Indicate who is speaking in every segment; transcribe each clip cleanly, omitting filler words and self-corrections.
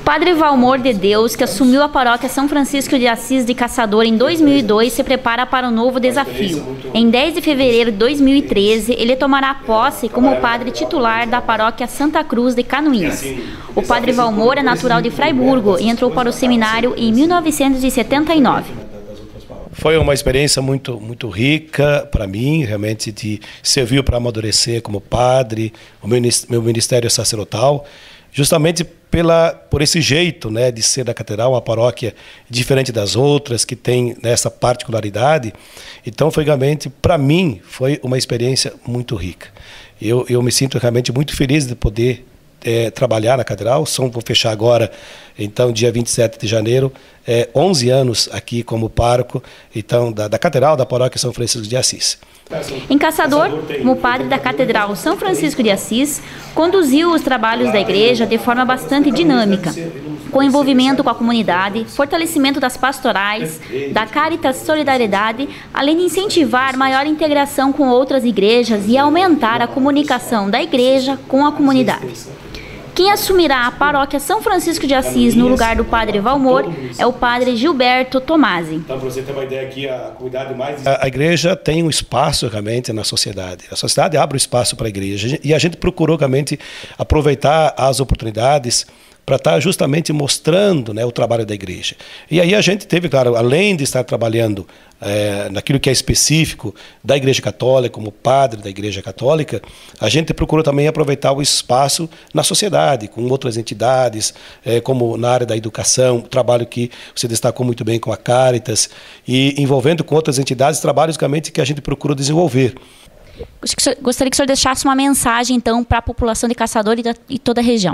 Speaker 1: Padre Valmor de Deus, que assumiu a paróquia São Francisco de Assis de Caçador em 2002, se prepara para um novo desafio. Em 10 de fevereiro de 2013, ele tomará posse como padre titular da paróquia Santa Cruz de Canoinhas. O Padre Valmor é natural de Fraiburgo e entrou para o seminário em 1979.
Speaker 2: Foi uma experiência muito rica para mim, realmente serviu para amadurecer como padre, o meu ministério sacerdotal, justamente por esse jeito, né, de ser da catedral, uma paróquia diferente das outras, que tem essa particularidade. Então, realmente, para mim, foi uma experiência muito rica. Eu me sinto realmente muito feliz de poder trabalhar na catedral. Vou fechar agora, então, dia 27 de janeiro, 11 anos aqui como pároco, então, da catedral da paróquia São Francisco de Assis.
Speaker 1: Em Caçador, como padre da Catedral São Francisco de Assis, conduziu os trabalhos da igreja de forma bastante dinâmica, com envolvimento com a comunidade, fortalecimento das pastorais, da Caritas Solidariedade, além de incentivar maior integração com outras igrejas e aumentar a comunicação da igreja com a comunidade. Quem assumirá a paróquia São Francisco de Assis no lugar do padre Valmor é o padre Gilberto Tomasi.
Speaker 2: Então, para você ter uma ideia aqui, a comunidade mais... A igreja tem um espaço realmente na sociedade. A sociedade abre o espaço para a igreja e a gente procurou realmente aproveitar as oportunidades para estar justamente mostrando, né, o trabalho da igreja. E aí a gente teve, claro, além de estar trabalhando naquilo que é específico da Igreja Católica, como padre da Igreja Católica, a gente procurou também aproveitar o espaço na sociedade, com outras entidades, como na área da educação, o trabalho que você destacou muito bem com a Caritas, e envolvendo com outras entidades, trabalhos realmente que a gente procurou desenvolver.
Speaker 1: Gostaria que o senhor deixasse uma mensagem, então, para a população de Caçador e toda a região.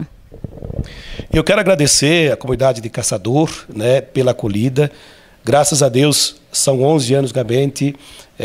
Speaker 2: Eu quero agradecer a comunidade de Caçador, né, pela acolhida. Graças a Deus, são 11 anos realmente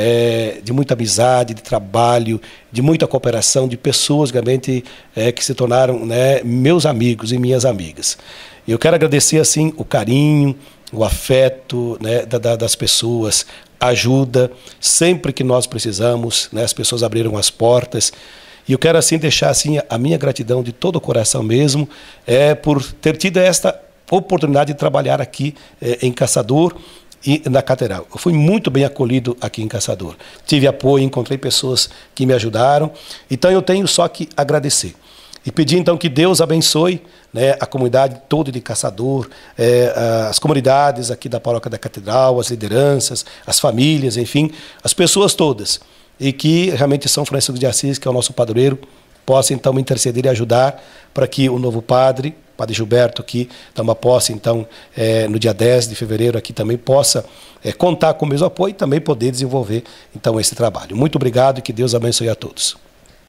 Speaker 2: de muita amizade, de trabalho, de muita cooperação, de pessoas realmente que se tornaram, né, meus amigos e minhas amigas. Eu quero agradecer assim o carinho, o afeto, né, das pessoas, a ajuda, sempre que nós precisamos, né, as pessoas abriram as portas. E eu quero assim deixar assim a minha gratidão de todo o coração mesmo, por ter tido esta oportunidade de trabalhar aqui em Caçador e na catedral. Eu fui muito bem acolhido aqui em Caçador. Tive apoio, encontrei pessoas que me ajudaram. Então eu tenho só que agradecer. E pedir então que Deus abençoe, né, a comunidade toda de Caçador, as comunidades aqui da paróquia da catedral, as lideranças, as famílias, enfim, as pessoas todas. E que realmente São Francisco de Assis, que é o nosso padroeiro, possa então me interceder e ajudar para que o novo padre Gilberto, que toma posse então no dia 10 de fevereiro aqui também possa contar com o mesmo apoio e também poder desenvolver então esse trabalho. Muito obrigado e que Deus abençoe a todos.